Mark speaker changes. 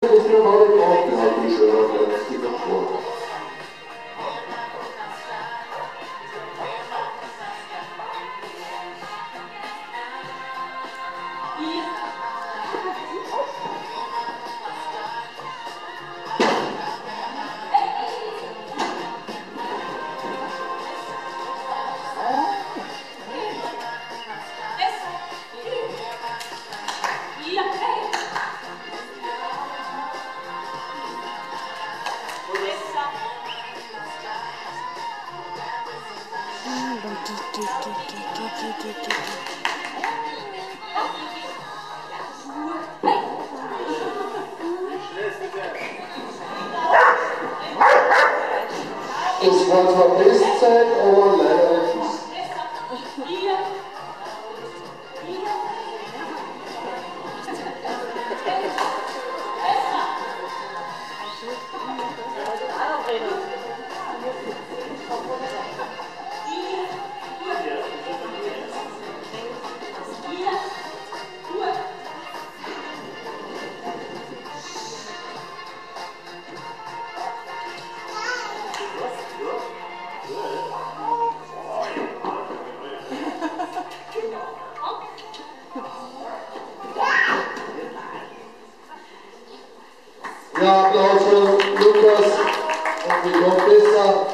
Speaker 1: ist der Marek auch, der hat die schöner als die davor. Das war zwar Bestzeit, aber leider ein Schuss. Ja, Applaus für Lukas und die Professor.